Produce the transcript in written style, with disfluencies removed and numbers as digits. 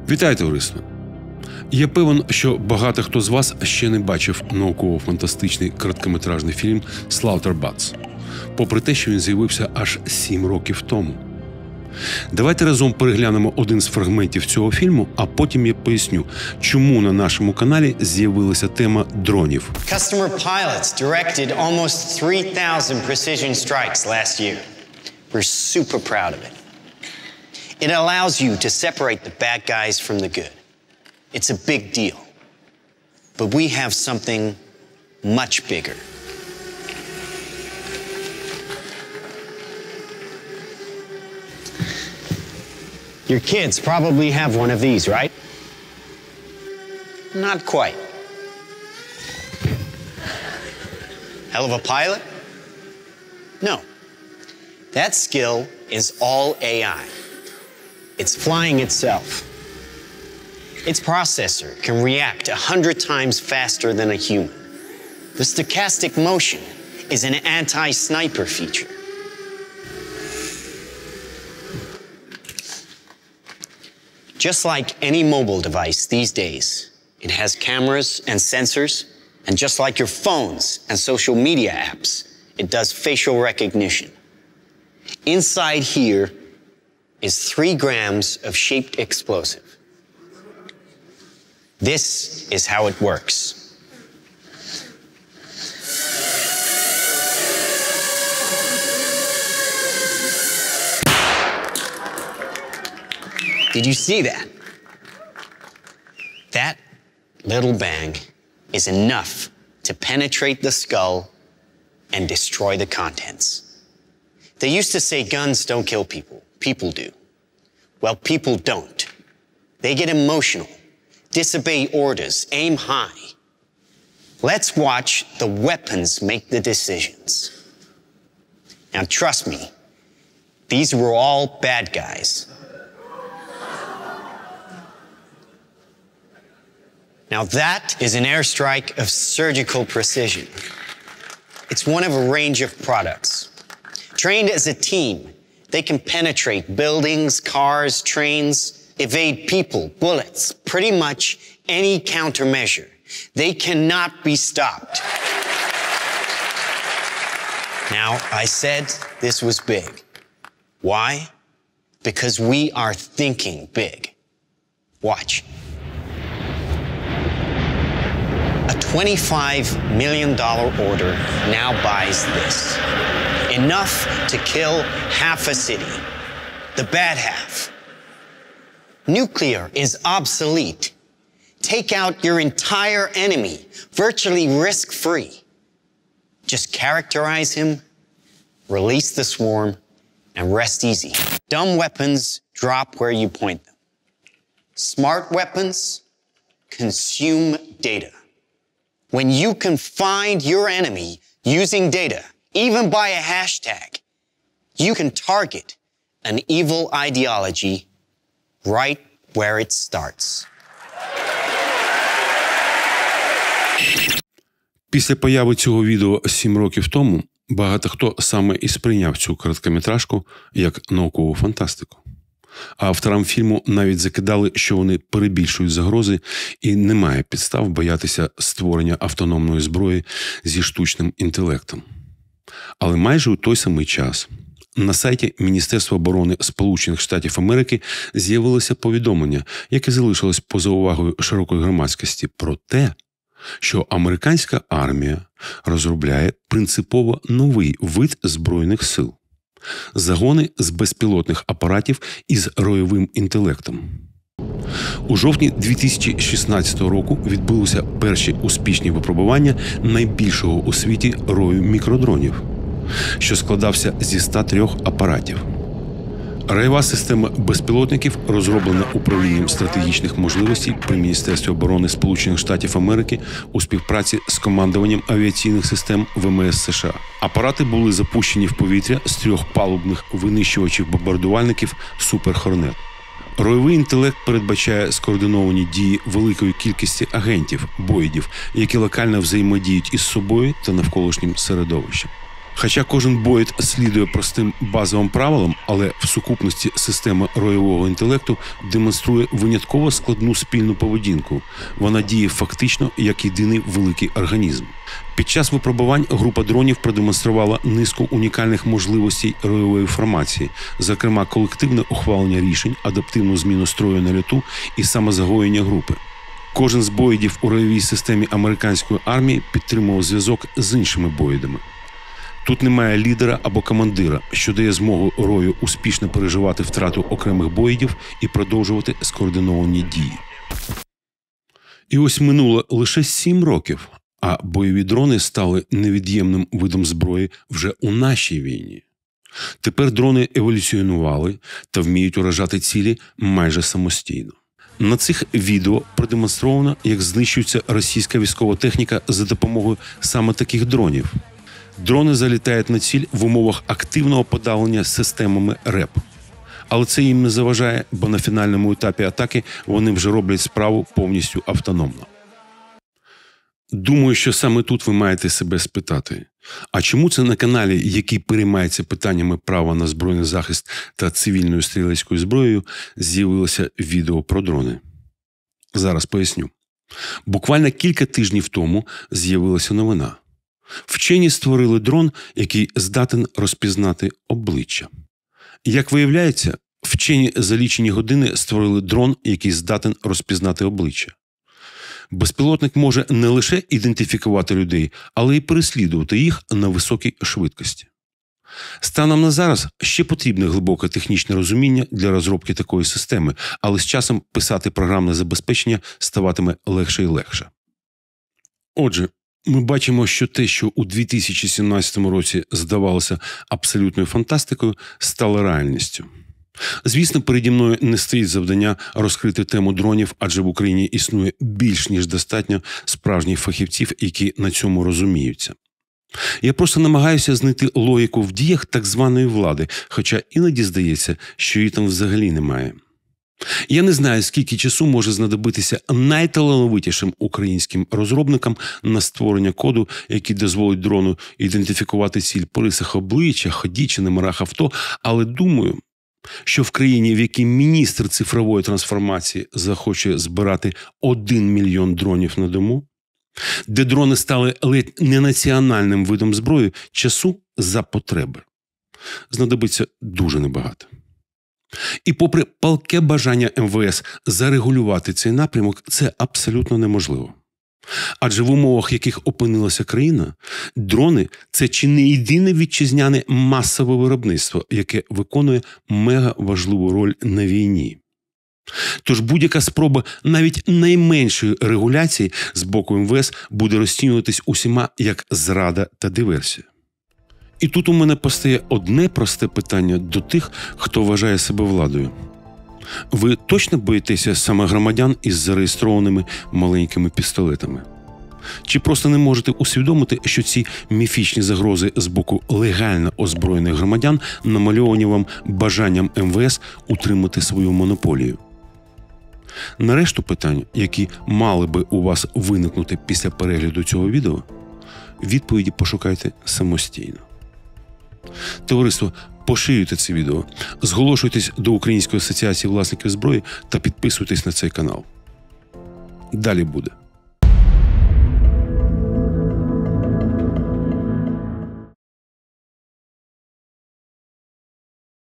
Вітаю, товариство! Я певен, що багато хто з вас ще не бачив науково-фантастичний короткометражний фільм «Слаутербатс», попри те, що він з'явився аж 7 років тому. Давайте разом переглянемо один з фрагментів цього фільму, а потім я поясню, чому на нашому каналі з'явилася тема дронів. Customer pilots directed almost 3,000 precision strikes last year. We're super proud of it. It allows you to separate the bad guys from the good. It's a big deal. But we have something much bigger. Your kids probably have one of these, right? Not quite. Hell of a pilot? No. That skill is all AI. It's flying itself. Its processor can react 100 times faster than a human. The stochastic motion is an anti-sniper feature. Just like any mobile device these days, it has cameras and sensors, and just like your phones and social media apps, it does facial recognition. Inside here is 3 grams of shaped explosive. This is how it works. Did you see that? That little bang is enough to penetrate the skull and destroy the contents. They used to say guns don't kill people. People do. Well, people don't. They get emotional, disobey orders, aim high. Let's watch the weapons make the decisions. Now, trust me, these were all bad guys. Now that is an airstrike of surgical precision. It's one of a range of products. Trained as a team, they can penetrate buildings, cars, trains, evade people, bullets, pretty much any countermeasure. They cannot be stopped. Now, I said this was big. Why? Because we are thinking big. Watch. A $25 million order now buys this. Enough to kill half a city. The bad half. Nuclear is obsolete. Take out your entire enemy, virtually risk-free. Just characterize him, release the swarm, and rest easy. Dumb weapons drop where you point them. Smart weapons consume data. When you can find your enemy using data, even by a hashtag, you can target an evil ideology right where it starts. Після появи цього відео 7 років тому багато хто саме і сприйняв цю короткометражку як наукову фантастику. А авторам фільму навіть закидали, що вони перебільшують загрози і немає підстав боятися створення автономної зброї зі штучним інтелектом. Але майже у той самий час на сайті Міністерства оборони Сполучених Штатів Америки з'явилося повідомлення, яке залишилось поза увагою широкої громадськості, про те, що американська армія розробляє принципово новий вид збройних сил – загони з безпілотних апаратів із роєвим інтелектом. У жовтні 2016 року відбулися перші успішні випробування найбільшого у світі рою мікродронів, що складався зі 103 апаратів. Роєва система безпілотників розроблена управлінням стратегічних можливостей при Міністерстві оборони Сполучених Штатів Америки у співпраці з командуванням авіаційних систем ВМС США. Апарати були запущені в повітря з 3 палубних винищувачів-бомбардувальників «Супер Хорнет». Роєвий інтелект передбачає скоординовані дії великої кількості агентів, боїдів, які локально взаємодіють із собою та навколишнім середовищем. Хоча кожен боєт слідує простим базовим правилам, але в сукупності система роєвого інтелекту демонструє винятково складну спільну поведінку. Вона діє фактично як єдиний великий організм. Під час випробувань група дронів продемонструвала низку унікальних можливостей роєвої формації, зокрема колективне ухвалення рішень, адаптивну зміну строю на льоту і самозагоєння групи. Кожен з боїдів у роєвій системі американської армії підтримував зв'язок з іншими боїдами. Тут немає лідера або командира, що дає змогу рою успішно переживати втрату окремих боїдів і продовжувати скоординовані дії. І ось минуло лише 7 років, а бойові дрони стали невід'ємним видом зброї вже у нашій війні. Тепер дрони еволюціонували та вміють уражати цілі майже самостійно. На цих відео продемонстровано, як знищується російська військова техніка за допомогою саме таких дронів. Дрони залітають на ціль в умовах активного подавлення системами РЕП. Але це їм не заважає, бо на фінальному етапі атаки вони вже роблять справу повністю автономно. Думаю, що саме тут ви маєте себе спитати. А чому це на каналі, який переймається питаннями права на збройний захист та цивільною стрілецькою зброєю, з'явилося відео про дрони? Зараз поясню. Буквально кілька тижнів тому з'явилася новина. Вчені створили дрон, який здатен розпізнати обличчя. Як виявляється, вчені за лічені години створили дрон, який здатен розпізнати обличчя. Безпілотник може не лише ідентифікувати людей, але й переслідувати їх на високій швидкості. Станом на зараз ще потрібне глибоке технічне розуміння для розробки такої системи, але з часом писати програмне забезпечення ставатиме легше і легше. Отже, ми бачимо, що те, що у 2017 році здавалося абсолютною фантастикою, стало реальністю. Звісно, переді мною не стоїть завдання розкрити тему дронів, адже в Україні існує більш ніж достатньо справжніх фахівців, які на цьому розуміються. Я просто намагаюся знайти логіку в діях так званої влади, хоча іноді здається, що її там взагалі немає. Я не знаю, скільки часу може знадобитися найталановитішим українським розробникам на створення коду, який дозволить дрону ідентифікувати ціль по рисах обличчя, ході чи номерах авто, але думаю, що в країні, в якій міністр цифрової трансформації захоче збирати 1 мільйон дронів на дому, де дрони стали ледь не національним видом зброї, часу за потреби знадобиться дуже небагато. І попри палке бажання МВС зарегулювати цей напрямок, це абсолютно неможливо. Адже в умовах, яких опинилася країна, дрони – це чи не єдине вітчизняне масове виробництво, яке виконує мегаважливу роль на війні. Тож будь-яка спроба навіть найменшої регуляції з боку МВС буде розцінюватись усіма як зрада та диверсія. І тут у мене постає одне просте питання до тих, хто вважає себе владою. Ви точно боїтеся саме громадян із зареєстрованими маленькими пістолетами? Чи просто не можете усвідомити, що ці міфічні загрози з боку легально озброєних громадян намальовані вам бажанням МВС утримати свою монополію? На решту питань, які мали би у вас виникнути після перегляду цього відео, відповіді пошукайте самостійно. Товариство, поширюйте це відео, зголошуйтесь до Української асоціації власників зброї та підписуйтесь на цей канал. Далі буде.